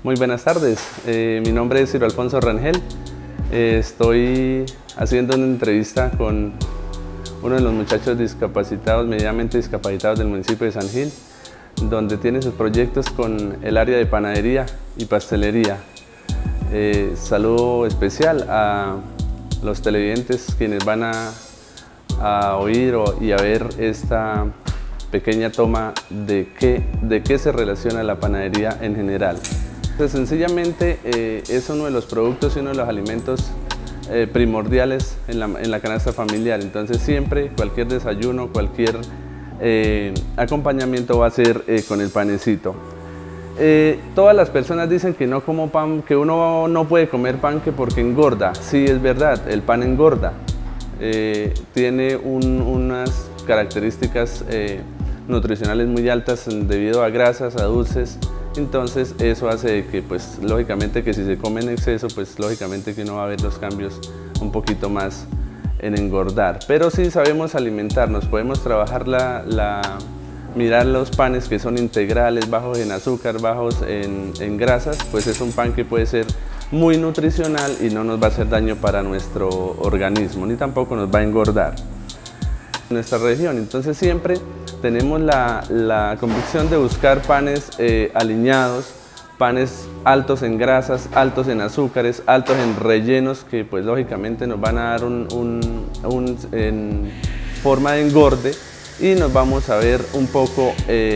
Muy buenas tardes, mi nombre es Ciro Alfonso Rangel. Estoy haciendo una entrevista con uno de los muchachos discapacitados, medianamente discapacitados del municipio de San Gil, donde tiene sus proyectos con el área de panadería y pastelería. Saludo especial a los televidentes quienes van a oír y a ver esta pequeña toma de qué se relaciona la panadería en general. Pues sencillamente es uno de los productos y uno de los alimentos primordiales en la canasta familiar. Entonces siempre cualquier desayuno, cualquier acompañamiento va a ser con el panecito. Todas las personas dicen que no como pan, que uno no puede comer pan porque engorda. Sí, es verdad, el pan engorda. Tiene unas características nutricionales muy altas debido a grasas, a dulces. Entonces eso hace que, pues, lógicamente que si se come en exceso, pues lógicamente que uno va a ver los cambios un poquito más en engordar. Pero si sabemos alimentarnos, podemos trabajar mirar los panes que son integrales, bajos en azúcar, bajos en grasas, pues es un pan que puede ser muy nutricional y no nos va a hacer daño para nuestro organismo, ni tampoco nos va a engordar. En nuestra región, entonces siempre tenemos la convicción de buscar panes aliñados, panes altos en grasas, altos en azúcares, altos en rellenos que pues lógicamente nos van a dar en forma de engorde y nos vamos a ver un poco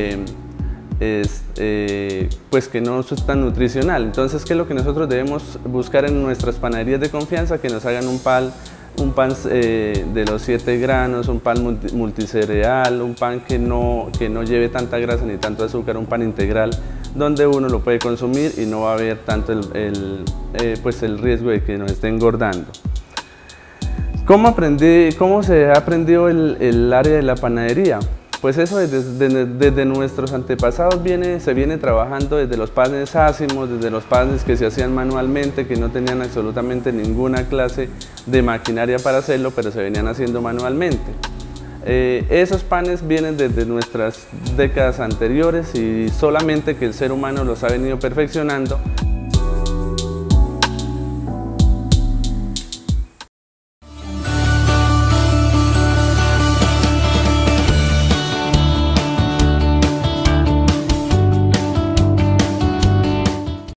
pues que no es tan nutricional. Entonces, ¿qué es lo que nosotros debemos buscar en nuestras panaderías de confianza? Que nos hagan un pan de los 7 granos, un pan multicereal, un pan que no lleve tanta grasa ni tanto azúcar, un pan integral, donde uno lo puede consumir y no va a haber tanto el riesgo de que nos esté engordando. ¿Cómo se ha aprendido el área de la panadería? Pues eso desde nuestros antepasados se viene trabajando desde los panes ácimos, desde los panes que se hacían manualmente, que no tenían absolutamente ninguna clase de maquinaria para hacerlo, pero se venían haciendo manualmente. Esos panes vienen desde nuestras décadas anteriores y solamente que el ser humano los ha venido perfeccionando